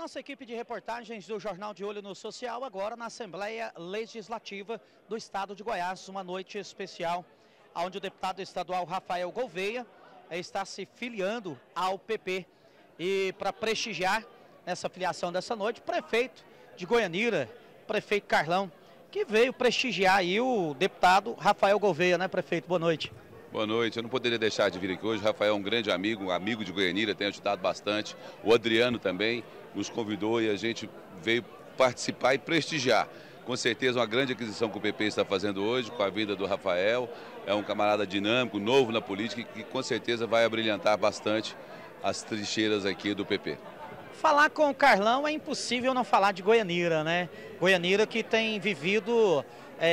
nossa equipe de reportagens do Jornal de Olho no Social, agora na Assembleia Legislativa do Estado de Goiás, uma noite especial, onde o deputado estadual Rafael Gouveia está se filiando ao PP. E para prestigiar nessa filiação dessa noite, o prefeito de Goianira, prefeito Carlão, que veio prestigiar aí o deputado Rafael Gouveia, né, prefeito? Boa noite. Boa noite, eu não poderia deixar de vir aqui hoje. O Rafael é um grande amigo, um amigo de Goianira, tem ajudado bastante. O Adriano também nos convidou e a gente veio participar e prestigiar. Com certeza uma grande aquisição que o PP está fazendo hoje, com a vinda do Rafael. É um camarada dinâmico, novo na política, que com certeza vai abrilhantar bastante as trincheiras aqui do PP. Falar com o Carlão é impossível não falar de Goianira, né? Goianira que tem vivido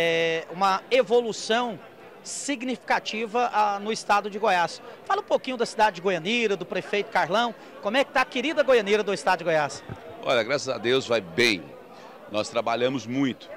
uma evolução significativa no estado de Goiás. Fala um pouquinho da cidade de Goianira, do prefeito Carlão. Como é que está a querida Goianira do estado de Goiás? Olha, graças a Deus vai bem. Nós trabalhamos muito.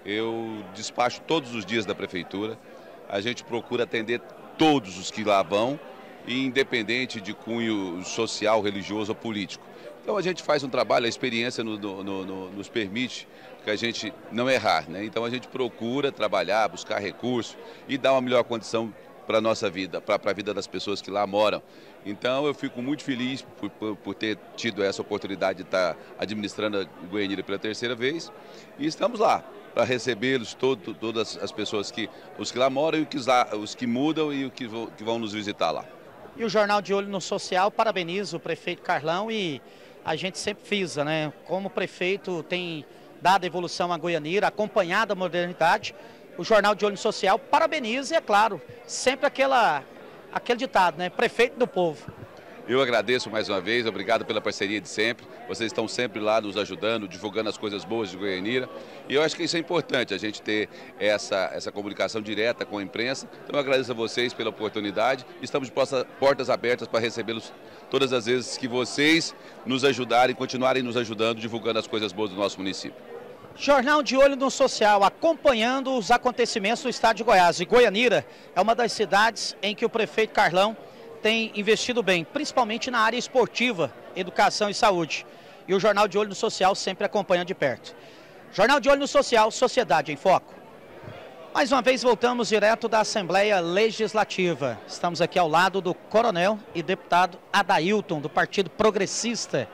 Eu despacho todos os dias da prefeitura. A gente procura atender todos os que lá vão, independente de cunho social, religioso ou político. Então a gente faz um trabalho, a experiência nos permite que a gente não errar, né? Então a gente procura trabalhar, buscar recursos e dar uma melhor condição para a nossa vida, para a vida das pessoas que lá moram. Então eu fico muito feliz por ter tido essa oportunidade de estar administrando a Goianira pela terceira vez e estamos lá para recebê-los, todas as pessoas os que lá moram e os que mudam e os que vão nos visitar lá. E o Jornal de Olho no Social parabeniza o prefeito Carlão e a gente sempre frisa, né? Como o prefeito tem dado evolução à Goianira, acompanhado a modernidade, o Jornal de Olho no Social parabeniza e, é claro, sempre aquele ditado, né? Prefeito do povo. Eu agradeço mais uma vez, obrigado pela parceria de sempre. Vocês estão sempre lá nos ajudando, divulgando as coisas boas de Goianira. E eu acho que isso é importante, a gente ter essa comunicação direta com a imprensa. Então eu agradeço a vocês pela oportunidade. Estamos de portas abertas para recebê-los todas as vezes que vocês nos ajudarem, continuarem nos ajudando, divulgando as coisas boas do nosso município. Jornal de Olho no Social, acompanhando os acontecimentos do estado de Goiás. E Goianira é uma das cidades em que o prefeito Carlão tem investido bem, principalmente na área esportiva, educação e saúde. E o Jornal de Olho no Social sempre acompanha de perto. Jornal de Olho no Social, Sociedade em Foco. Mais uma vez voltamos direto da Assembleia Legislativa. Estamos aqui ao lado do coronel e deputado Adailton, do Partido Progressista.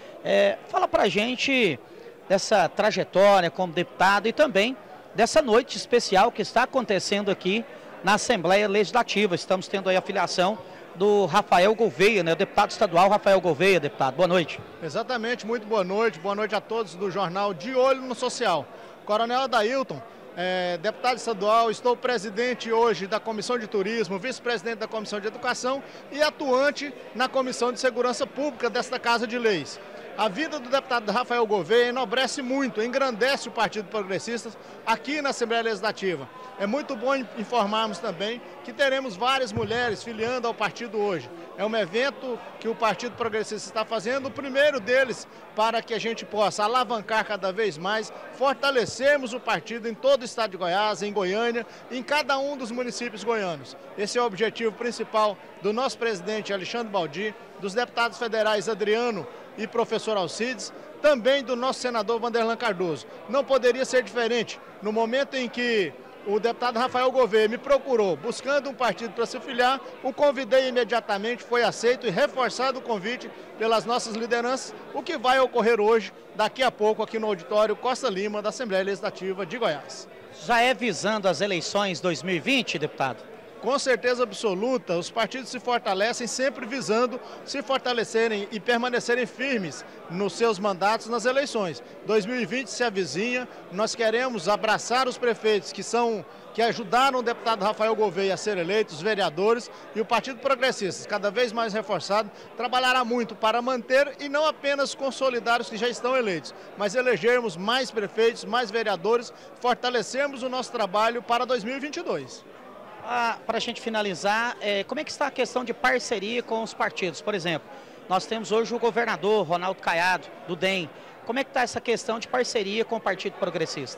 Fala pra gente dessa trajetória como deputado e também dessa noite especial que está acontecendo aqui na Assembleia Legislativa. Estamos tendo aí a filiação do Rafael Gouveia, né? O deputado estadual Rafael Gouveia, deputado. Boa noite. Exatamente, muito boa noite a todos do Jornal de Olho no Social. Coronel Adailton, deputado estadual, estou presidente hoje da Comissão de Turismo, vice-presidente da Comissão de Educação e atuante na Comissão de Segurança Pública desta Casa de Leis. A vida do deputado Rafael Gouveia enobrece muito, engrandece o Partido Progressista aqui na Assembleia Legislativa. É muito bom informarmos também que teremos várias mulheres filiando ao partido hoje. É um evento que o Partido Progressista está fazendo, o primeiro deles para que a gente possa alavancar cada vez mais, fortalecermos o partido em todo o estado de Goiás, em Goiânia, em cada um dos municípios goianos. Esse é o objetivo principal do nosso presidente Alexandre Baldi, dos deputados federais Adriano e professor Alcides, também do nosso senador Vanderlan Cardoso. Não poderia ser diferente. No momento em que o deputado Rafael Gouveia me procurou buscando um partido para se filiar, o convidei imediatamente, foi aceito e reforçado o convite pelas nossas lideranças, o que vai ocorrer hoje, daqui a pouco, aqui no auditório Costa Lima, da Assembleia Legislativa de Goiás. Já é visando as eleições 2020, deputado? Com certeza absoluta, os partidos se fortalecem sempre visando se fortalecerem e permanecerem firmes nos seus mandatos nas eleições. 2020 se avizinha, nós queremos abraçar os prefeitos que ajudaram o deputado Rafael Gouveia a ser eleito, os vereadores, e o Partido Progressista, cada vez mais reforçado, trabalhará muito para manter e não apenas consolidar os que já estão eleitos, mas elegermos mais prefeitos, mais vereadores, fortalecermos o nosso trabalho para 2022. Para a gente finalizar, como é que está a questão de parceria com os partidos? Por exemplo, nós temos hoje o governador Ronaldo Caiado, do DEM. Como é que está essa questão de parceria com o Partido Progressista?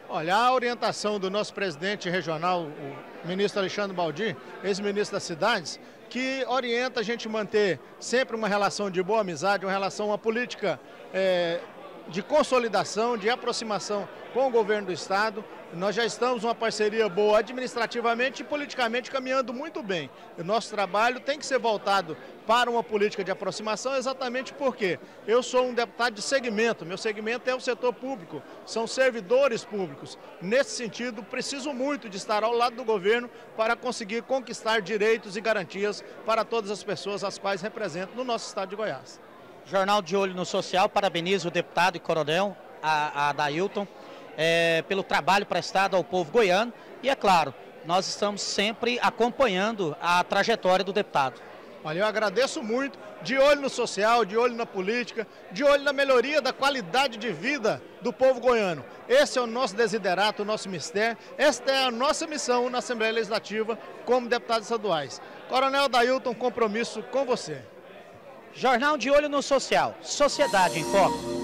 Olha, a orientação do nosso presidente regional, o ministro Alexandre Baldi, ex-ministro das cidades, que orienta a gente manter sempre uma relação de boa amizade, uma política de consolidação, de aproximação com o governo do estado. Nós já estamos numa parceria boa administrativamente e politicamente caminhando muito bem. O nosso trabalho tem que ser voltado para uma política de aproximação exatamente porque eu sou um deputado de segmento, meu segmento é o setor público, são servidores públicos. Nesse sentido, preciso muito de estar ao lado do governo para conseguir conquistar direitos e garantias para todas as pessoas as quais represento no nosso estado de Goiás. Jornal de Olho no Social parabeniza o deputado e coronel, a Adailton, pelo trabalho prestado ao povo goiano e, é claro, nós estamos sempre acompanhando a trajetória do deputado. Olha, eu agradeço muito, de olho no social, de olho na política, de olho na melhoria da qualidade de vida do povo goiano. Esse é o nosso desiderato, o nosso mistério, esta é a nossa missão na Assembleia Legislativa como deputados estaduais. Coronel Adailton, compromisso com você. Jornal de Olho no Social, Sociedade em Foco.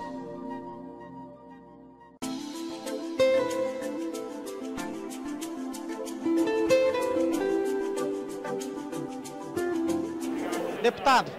Deputado,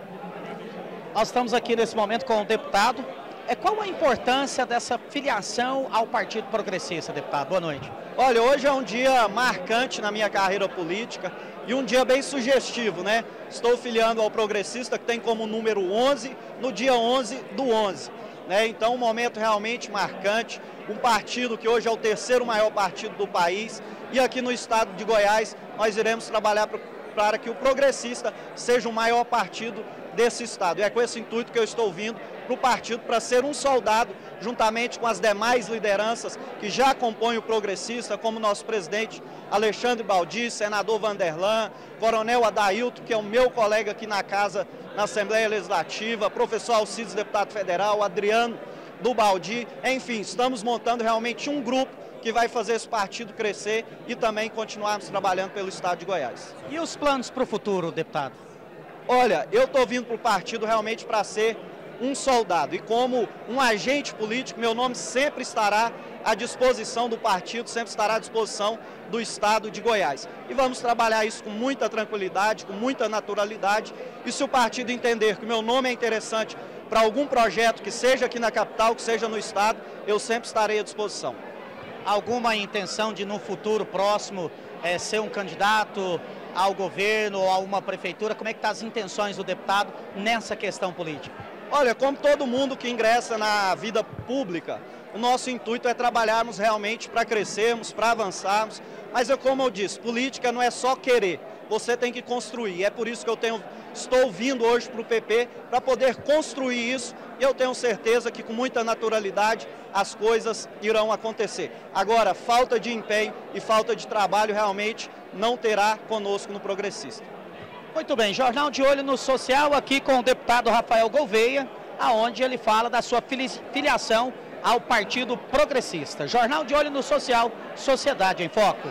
nós estamos aqui nesse momento com o deputado. Qual a importância dessa filiação ao Partido Progressista, deputado? Boa noite. Olha, hoje é um dia marcante na minha carreira política e um dia bem sugestivo, né? Estou filiando ao Progressista, que tem como número 11, no dia 11/11, né? Então, um momento realmente marcante, um partido que hoje é o terceiro maior partido do país e aqui no estado de Goiás nós iremos trabalhar para que o Progressista seja o maior partido desse estado. E é com esse intuito que eu estou vindo para o partido, para ser um soldado, juntamente com as demais lideranças que já compõem o Progressista, como nosso presidente Alexandre Baldi, senador Vanderlan, coronel Adailton, que é o meu colega aqui na casa, na Assembleia Legislativa, professor Alcides, deputado federal, Adriano do Baldi, enfim, estamos montando realmente um grupo que vai fazer esse partido crescer e também continuarmos trabalhando pelo estado de Goiás. E os planos para o futuro, deputado? Olha, eu estou vindo para o partido realmente para ser um soldado e como um agente político, meu nome sempre estará à disposição do partido, sempre estará à disposição do estado de Goiás. E vamos trabalhar isso com muita tranquilidade, com muita naturalidade, e se o partido entender que o meu nome é interessante para algum projeto que seja aqui na capital, que seja no estado, eu sempre estarei à disposição. Alguma intenção de no futuro próximo ser um candidato ao governo ou a uma prefeitura? Como é que estão as intenções do deputado nessa questão política? Olha, como todo mundo que ingressa na vida pública, o nosso intuito é trabalharmos realmente para crescermos, para avançarmos, mas como eu disse, política não é só querer, você tem que construir, é por isso que estou vindo hoje para o PP, para poder construir isso, e eu tenho certeza que com muita naturalidade as coisas irão acontecer. Agora, falta de empenho e falta de trabalho realmente não terá conosco no Progressista. Muito bem, Jornal de Olho no Social aqui com o deputado Rafael Gouveia, aonde ele fala da sua filiação ao Partido Progressista. Jornal de Olho no Social, Sociedade em Foco.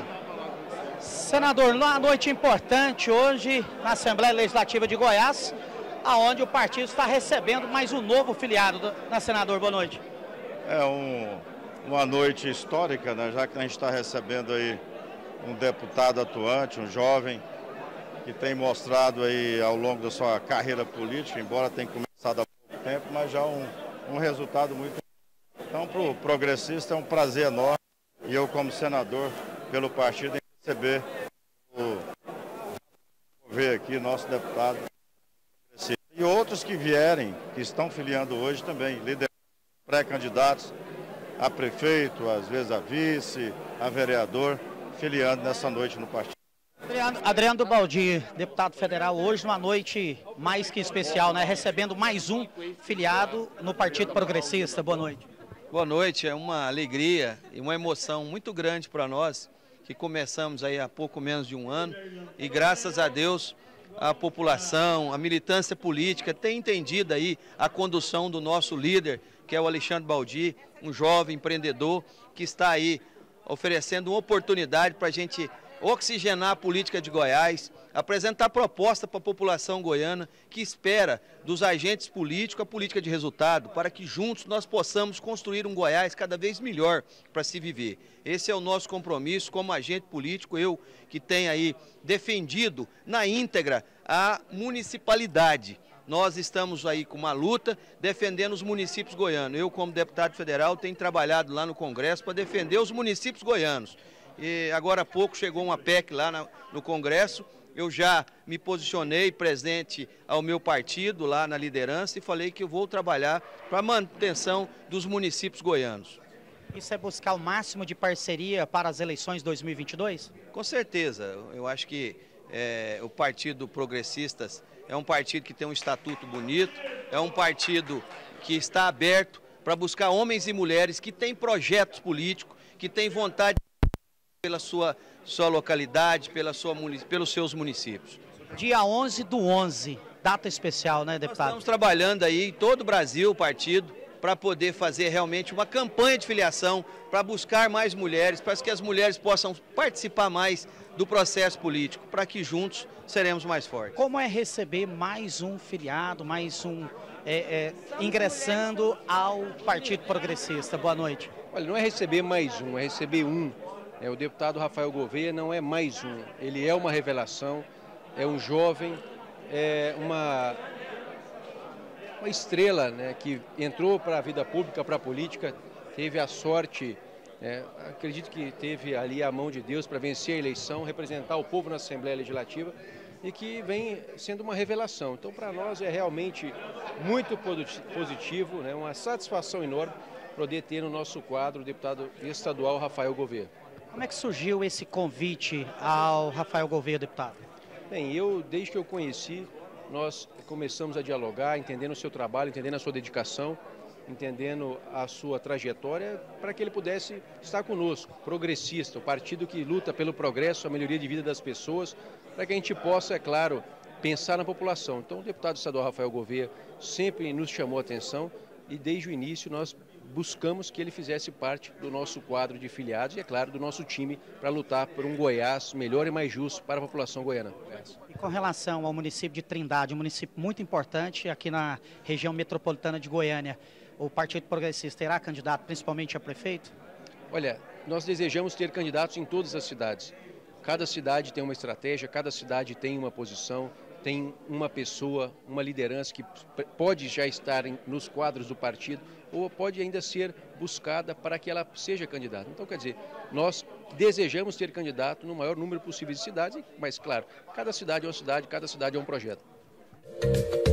Senador, uma noite importante hoje na Assembleia Legislativa de Goiás, aonde o partido está recebendo mais um novo filiado. Senador, boa noite. Uma noite histórica, né? Já que a gente está recebendo aí um deputado atuante, um jovem, que tem mostrado aí ao longo da sua carreira política, embora tenha começado há pouco tempo, mas já um resultado muito bom. Então, para o Progressista é um prazer enorme, e eu como senador pelo partido em receber ver aqui nosso deputado e outros que vierem, que estão filiando hoje também, líderes pré-candidatos a prefeito, às vezes a vice, a vereador, filiando nessa noite no partido. Adriano do Baldi, deputado federal, hoje numa noite mais que especial, né? Recebendo mais um filiado no Partido Progressista. Boa noite. Boa noite, é uma alegria e uma emoção muito grande para nós, que começamos aí há pouco menos de um ano, e graças a Deus a população, a militância política tem entendido aí a condução do nosso líder, que é o Alexandre Baldi, um jovem empreendedor que está aí oferecendo uma oportunidade para a gente oxigenar a política de Goiás, apresentar proposta para a população goiana que espera dos agentes políticos a política de resultado, para que juntos nós possamos construir um Goiás cada vez melhor para se viver. Esse é o nosso compromisso como agente político, eu que tenho aí defendido na íntegra a municipalidade. Nós estamos aí com uma luta defendendo os municípios goianos. Eu, como deputado federal, tenho trabalhado lá no Congresso para defender os municípios goianos. E agora há pouco chegou uma PEC lá no Congresso, eu já me posicionei presente ao meu partido lá na liderança e falei que eu vou trabalhar para a manutenção dos municípios goianos. Isso é buscar o máximo de parceria para as eleições 2022? Com certeza, eu acho que o Partido Progressistas é um partido que tem um estatuto bonito, é um partido que está aberto para buscar homens e mulheres que têm projetos políticos, que têm vontade pela sua localidade, pelos seus municípios. Dia 11/11, data especial, né, deputado? Nós estamos trabalhando aí em todo o Brasil, o partido, para poder fazer realmente uma campanha de filiação, para buscar mais mulheres, para que as mulheres possam participar mais do processo político, para que juntos seremos mais fortes. Como é receber mais um filiado, mais um ingressando ao Partido Progressista? Boa noite. Olha, não é receber mais um, é receber um. O deputado Rafael Gouveia não é mais um, ele é uma revelação, é um jovem, é uma estrela, né, que entrou para a vida pública, para a política, teve a sorte, acredito que teve ali a mão de Deus para vencer a eleição, representar o povo na Assembleia Legislativa e que vem sendo uma revelação. Então, para nós é realmente muito positivo, né, uma satisfação enorme poder ter no nosso quadro o deputado estadual Rafael Gouveia. Como é que surgiu esse convite ao Rafael Gouveia, deputado? Bem, desde que eu conheci, nós começamos a dialogar, entendendo o seu trabalho, entendendo a sua dedicação, entendendo a sua trajetória, para que ele pudesse estar conosco, progressista, o partido que luta pelo progresso, a melhoria de vida das pessoas, para que a gente possa, é claro, pensar na população. Então, o deputado estadual Rafael Gouveia sempre nos chamou a atenção e desde o início nós buscamos que ele fizesse parte do nosso quadro de filiados e, é claro, do nosso time para lutar por um Goiás melhor e mais justo para a população goiana. E com relação ao município de Trindade, um município muito importante aqui na região metropolitana de Goiânia, o Partido Progressista terá candidato principalmente a prefeito? Olha, nós desejamos ter candidatos em todas as cidades. Cada cidade tem uma estratégia, cada cidade tem uma posição, tem uma pessoa, uma liderança que pode já estar nos quadros do partido ou pode ainda ser buscada para que ela seja candidata. Então, quer dizer, nós desejamos ter candidato no maior número possível de cidades, mas, claro, cada cidade é uma cidade, cada cidade é um projeto.